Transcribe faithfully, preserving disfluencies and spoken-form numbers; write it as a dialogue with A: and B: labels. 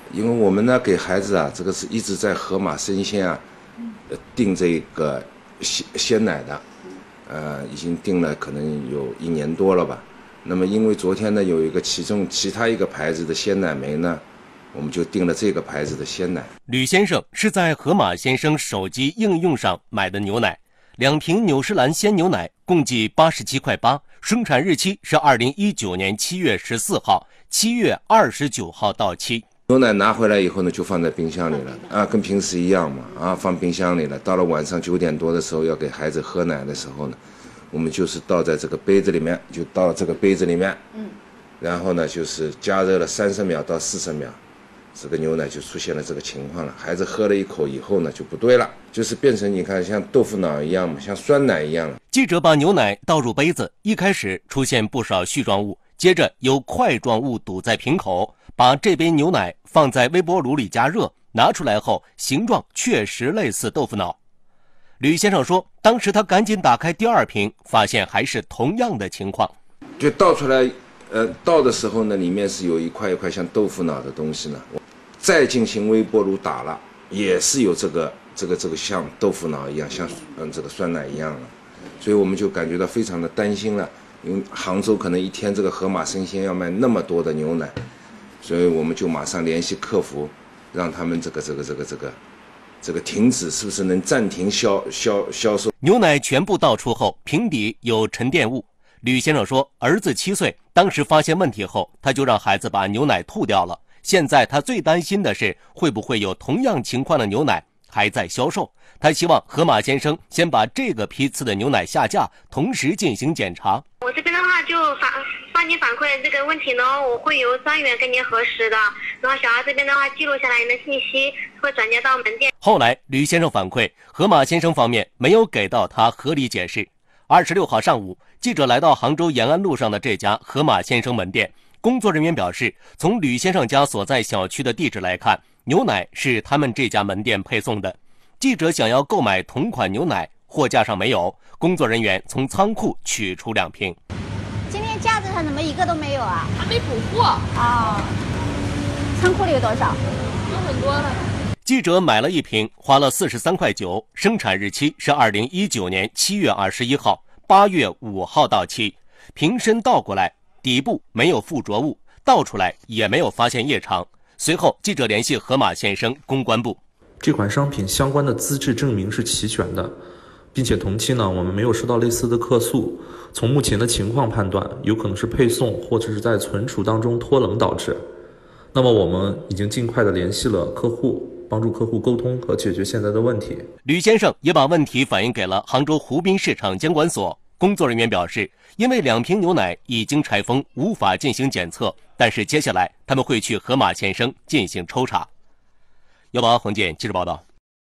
A: 因为我们呢给孩子啊，这个是一直在盒马生鲜啊，呃订这个鲜鲜奶的，呃，已经订了可能有一年多了吧。那么因为昨天呢有一个其中其他一个牌子的鲜奶没呢，我们就订了这个牌子的鲜奶。
B: 吕先生是在盒马鲜生手机应用上买的牛奶，两瓶纽诗兰鲜牛奶共计八十七块八，生产日期是二零一九年七月十四号，七月二十九号到期。
A: 牛奶拿回来以后呢，就放在冰箱里了啊，跟平时一样嘛啊，放冰箱里了。到了晚上九点多的时候，要给孩子喝奶的时候呢，我们就是倒在这个杯子里面，就倒这个杯子里面，嗯，然后呢就是加热了三十秒到四十秒，这个牛奶就出现了这个情况了。孩子喝了一口以后呢，就不对了，就是变成你看像豆腐脑一样嘛，像酸奶一样了。
B: 记者把牛奶倒入杯子，一开始出现不少絮状物，接着有块状物堵在瓶口。把这杯牛奶放在微波炉里加热，拿出来后形状确实类似豆腐脑。吕先生说，当时他赶紧打开第二瓶，发现还是同样的情况。
A: 就倒出来，呃，倒的时候呢，里面是有一块一块像豆腐脑的东西呢，再进行微波炉打了，也是有这个这个这个像豆腐脑一样，像嗯这个酸奶一样了，所以我们就感觉到非常的担心了，因为杭州可能一天这个盒马生鲜要卖那么多的牛奶。所以我们就马上联系客服，让他们这个这个这个这个这个停止，是不是能暂停销销销售？
B: 牛奶全部倒出后，瓶底有沉淀物。吕先生说，儿子七岁，当时发现问题后，他就让孩子把牛奶吐掉了。现在他最担心的是，会不会有同样情况的牛奶还在销售？他希望盒马鲜生先把这个批次的牛奶下架，同时进行检查。
C: 我这边的话就反帮你反馈这个问题呢，我会由专员跟您核实的，然后小孩这边的话记录下来您的信息，会转接到门店。
B: 后来吕先生反馈，盒马鲜生方面没有给到他合理解释。二十六号上午，记者来到杭州延安路上的这家盒马鲜生门店，工作人员表示，从吕先生家所在小区的地址来看，牛奶是他们这家门店配送的。记者想要购买同款牛奶，货架上没有，工作人员从仓库取出两瓶。
D: 今天架子上怎么一个都没有啊？
E: 还没补货
D: 啊、哦？仓库里有多少？
E: 有很多了。
B: 记者买了一瓶，花了四十三块九，生产日期是二零一九年七月二十一号，八月五号到期。瓶身倒过来，底部没有附着物，倒出来也没有发现异常。随后，记者联系盒马鲜生公关部。
F: 这款商品相关的资质证明是齐全的，并且同期呢，我们没有收到类似的客诉。从目前的情况判断，有可能是配送或者是在存储当中脱冷导致。那么我们已经尽快的联系了客户，帮助客户沟通和解决现在的问题。
B: 吕先生也把问题反映给了杭州湖滨市场监管所。工作人员表示，因为两瓶牛奶已经拆封，无法进行检测，但是接下来他们会去盒马鲜生进行抽查。幺八黄健记者报道。